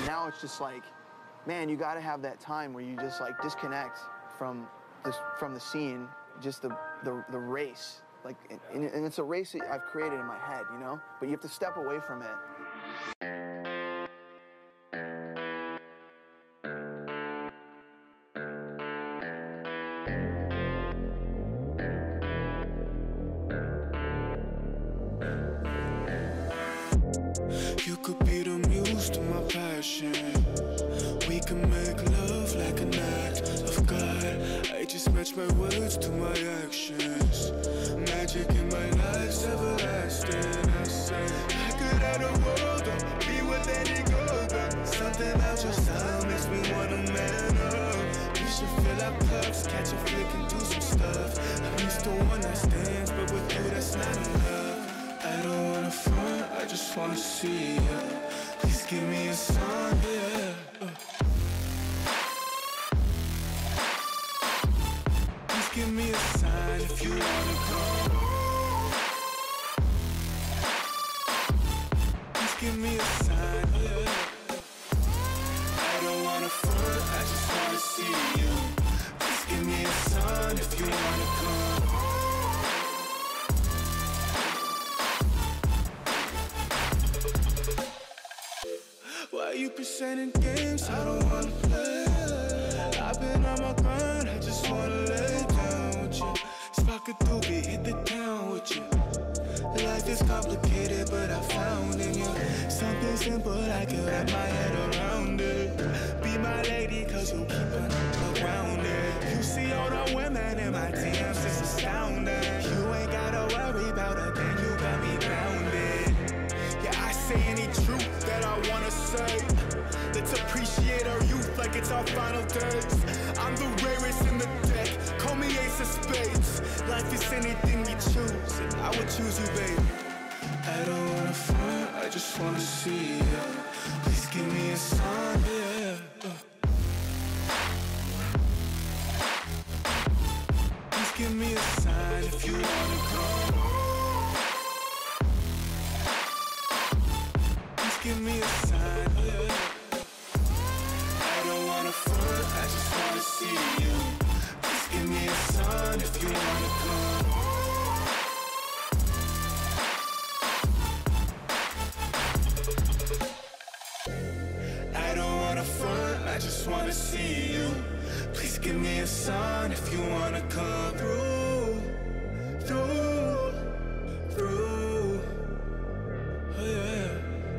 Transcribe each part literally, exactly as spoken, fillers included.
And now it's just like, man, you got to have that time where you just like disconnect from this, from the scene, just the, the, the race. Like, and, and it's a race that I've created in my head, you know? But you have to step away from it. You could be the muse to my passion. We can make love like an act of God. I just match my words to my actions. Magic in my life's everlasting. I say I could have the world, or be with any girl, but something about your style makes me wanna man up. We should fill our cups, catch a flick and do some stuff. I'm used to one night stands, but with you that's not enough. I don't wanna front, I just wanna see ya. Please give me a sign, yeah. uh. Please give me a sign if you wanna come. Please give me a sign, yeah. I don't wanna front, I just wanna see you. Please give me a sign if you wanna come. Why you presenting games I don't wanna play? I've been on my grind, I just wanna lay down with you. Spark a doobie, hit the town with you. Life is complicated, but I found in you something simple, I can wrap my head around it. Be my lady, cause you keep it around it. You see all the women in my D Ms, it's astounding. You ain't gotta worry about a thing, you got me grounded. Yeah, I say any truth that I wanna say. Let's appreciate our youth like it's our final days. I'm the rarest in the deck, call me ace of spades. Life is anything we choose, and I would choose you, baby. I don't wanna front, I just wanna see ya. Please give me a sign, yeah. uh. Please give me a sign if you wanna come. Give me a sign, yeah. I don't wanna front, I just wanna see you. Please give me a sign if you wanna come. I don't wanna front, I just wanna see you. Please give me a sign if you wanna come through, through, through. Oh yeah.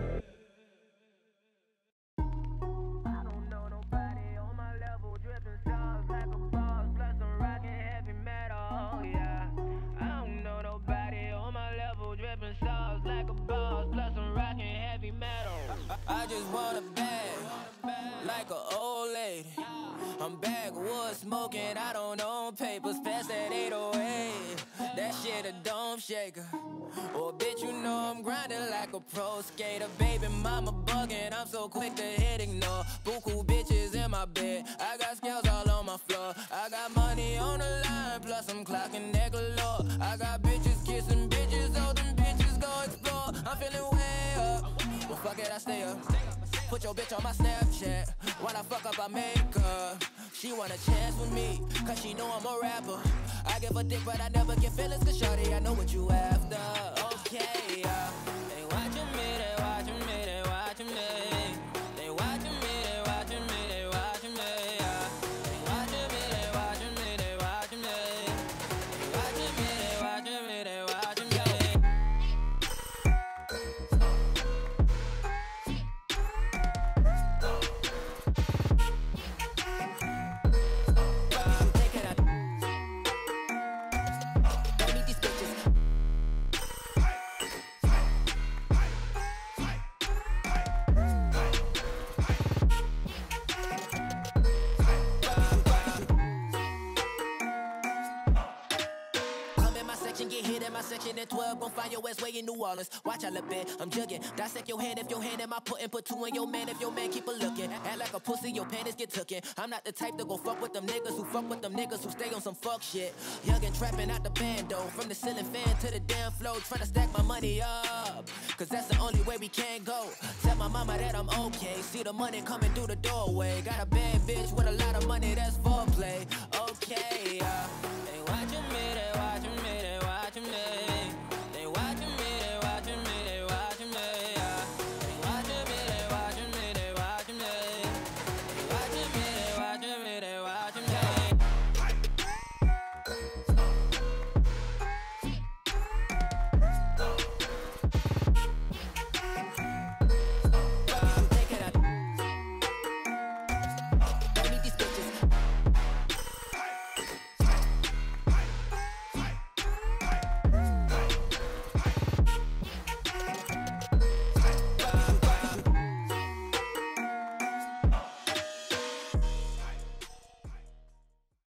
I just want a bag, like an old lady. I'm backwoods smoking, I don't own papers, pass that eight oh eight. That shit a dome shaker. Oh bitch, you know I'm grinding like a pro skater. Baby mama bugging, I'm so quick to hit ignore. Buku bitches in my bed, I got scales all on my floor. I got money on the line, plus I'm clocking that galore. I got bitches kissing bitches, all them bitches go explore. I'm feeling way up, well fuck it, I stay up. Put your bitch on my Snapchat, when I fuck up I make her. She want a chance with me, cause she know I'm a rapper. I give a dick but I never get feelings, cause shorty I know what you after. Okay, yeah. They watching me, they watching me, they watching me. They watching me, they watching me, they watching me, yeah. They watching me, they watching me, they watching me. They watching me, they watching me, they watching me. and twelve, gon' find your ass way in New Orleans. Watch out a bit, I'm jugging. Dissect your hand if your hand in my pudding. Put two in your man if your man keep a looking. Act like a pussy, your panties get tookin'. I'm not the type to go fuck with them niggas who fuck with them niggas who stay on some fuck shit. Young and trapping out the bando. From the ceiling fan to the damn floor. Tryna stack my money up, cause that's the only way we can go. Tell my mama that I'm okay. See the money coming through the doorway. Got a bad bitch with a lot of money, that's foreplay. Okay, uh